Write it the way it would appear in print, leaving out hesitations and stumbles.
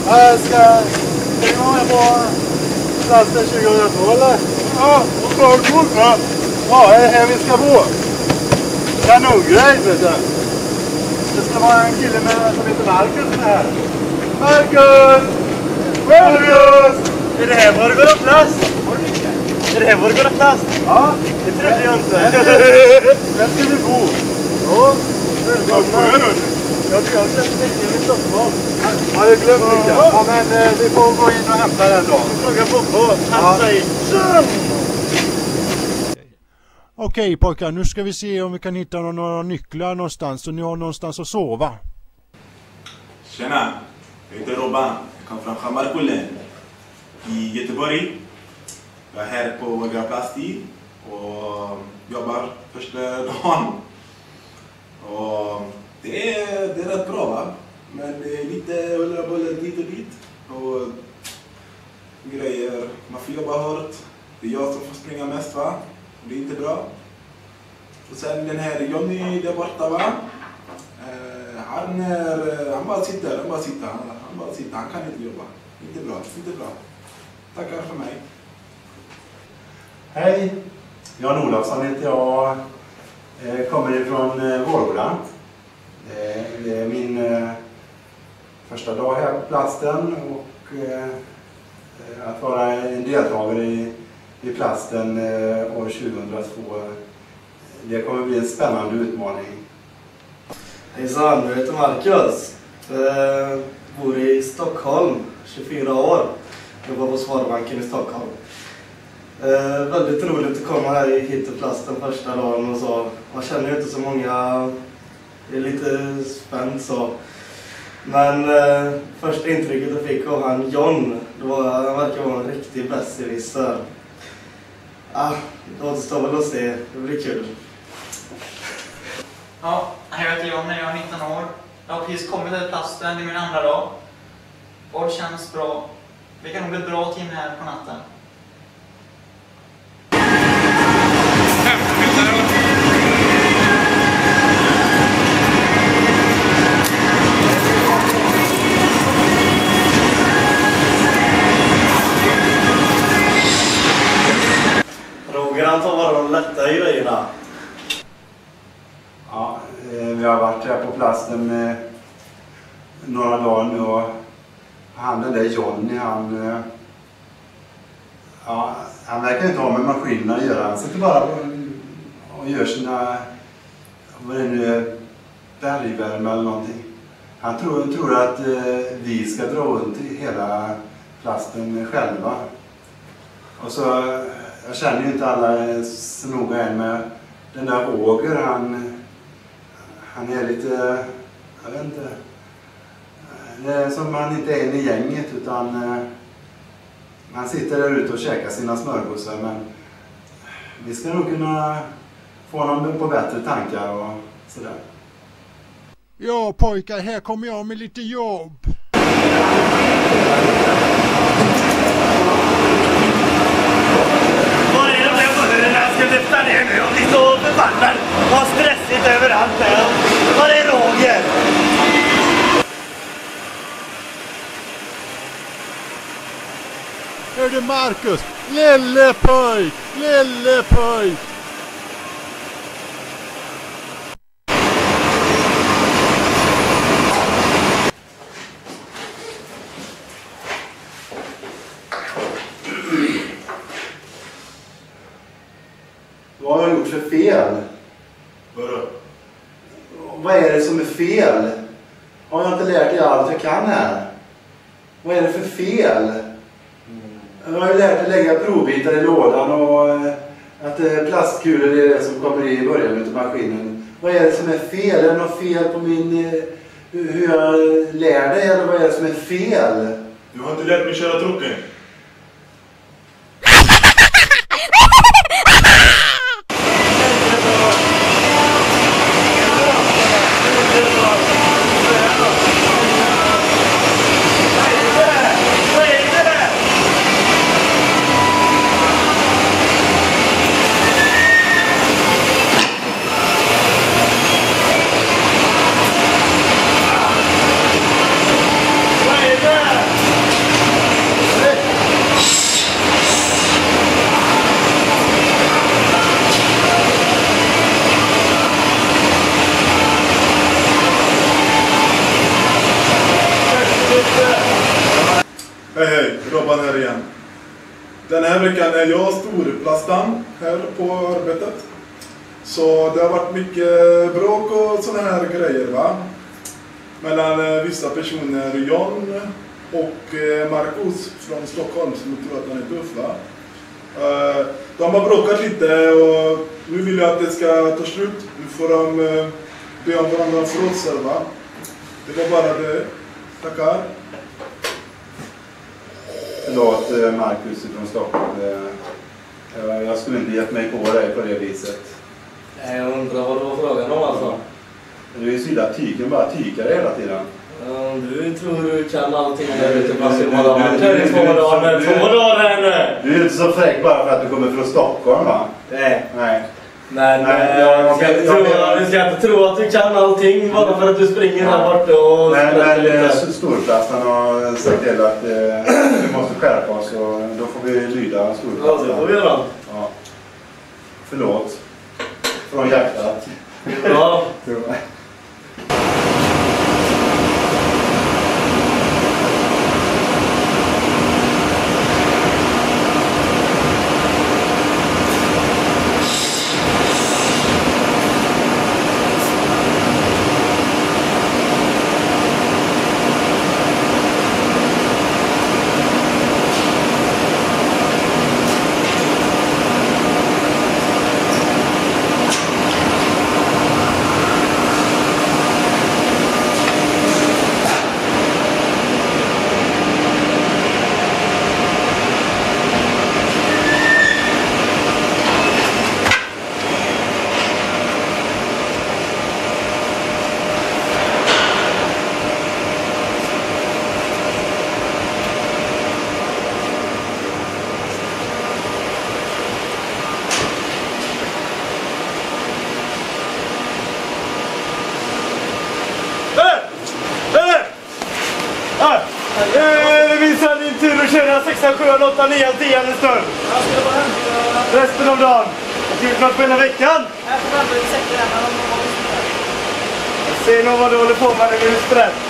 Ska vi vara på plasten 2002 eller? Ja, och förkort va? Ja, är det här vi ska bo? Kanongrej vet du. Det ska vara en kille som heter Marcus här. Marcus! Marcus! Är det här var det går av plast? Är det här var det går av plast? Ja. Det trodde jag inte. Där ska vi bo. Ja. Välkomna. Jag tror jag släppte in i Stockholm. Ja, det glömde jag. Ja, men vi får gå in och hämta den då. Fråga på. Han säger Okej pojkar, nu ska vi se om vi kan hitta några nycklar någonstans så ni har någonstans att sova. Tjena, jag heter Robban. Jag kommer från Hammarkullen i Göteborg. Jag är här på Graplasti och jobbar första dagen. Och det är rätt bra va? Men det är lite huller dit och dit. Och grejer, man får jobba hårt. Det är jag som får springa mest va? Det är inte bra. Och sen den här Johnny där borta va? Han bara sitter. Han kan inte jobba. Inte bra. Tackar för mig. Hej, Jan Olofsson heter jag. Kommer ifrån Vårgårda. Det är min första dag här på plasten och att vara en deltagare i plasten år 2002. Det kommer bli en spännande utmaning. Hejsan, jag heter Marcus. Bor i Stockholm, 24 år. Jobbar på Sparbanken i Stockholm. Väldigt roligt att komma här hit till plasten första dagen och så. Man känner ju inte så många. Det är lite spänt så. Men första intrycket jag fick av han John, han verkar vara en riktig besserwisser. Det återstår väl att se. Det blir kul. Ja, jag heter John, jag är 19 år. Jag har precis kommit till plasten, det är min andra dag. Och det känns bra. Det kan nog bli bra timme här på natten. Roger tar bara de lätta grejerna. Ja, vi har varit här på plasten några dagar nu och han den där Johnny, han verkar inte ha med maskinerna att göra. Han sitter bara och gör sina, vad det nu är, bergvärme eller någonting. Han tror att vi ska dra runt hela plasten själva. Och så, jag känner ju inte alla så noga än med den där Roger, han är lite, jag vet inte, det är som han inte är i gänget utan man sitter där ute och käkar sina smörgåsar, men vi ska nog kunna få honom på bättre tankar och sådär. Ja pojkar, här kommer jag med lite jobb. Var är de där bullerna? Jag ska lyfta ner nu och bli så förbannad. Vad stressigt överallt här. Var är Roger? Är det Marcus? Lille pojk! Vad har jag gjort för fel? Vadå? Vad är det som är fel? Har jag inte lärt dig allt jag kan här? Vad är det för fel? Jag har ju lärt dig lägga provbitar i lådan och att plastkulor är det som kommer i början av maskinen. Vad är det som är fel? Är det något fel på hur jag lär dig eller vad är det som är fel? Du har inte lärt mig köra trucken. Vad är det? Hej, Robban här igen. Den här veckan är jag storplastan här på arbetet. Så det har varit mycket bråk och såna här grejer, va? Mellan vissa personer, John och Marcus från Stockholm, som tror att han är tuff, va? De har bråkat lite och nu vill jag att det ska ta slut. Nu får de be om varandra förlåtelser, va? Det var bara det. Tackar. Förlåt Marcus från Stockholm. Jag skulle inte gett mig på dig på det viset. Jag undrar vad det var frågan om alltså. Du är ju så illa tyken, bara tykar hela tiden. Du tror du kan allting när du inte passar på dagen. Det är 2 dagar nu. Du är inte så fräck bara för att du kommer från Stockholm, va? Nej. Men du ska inte tro att du kan allting bara för att du springer här borta och men storplastan har sagt till att vi måste skärpa oss och då får vi lyda storplastan. Ja, det får vi göra. Ja. Förlåt. Från hjärtat. Ja. Vi visar din tur att köra 6, 7, 8, 9, 10 en stund. Resten av dagen. Har du gjort något på hela veckan? Jag får vänta i säkert. Se nog vad du håller på med när du är stress.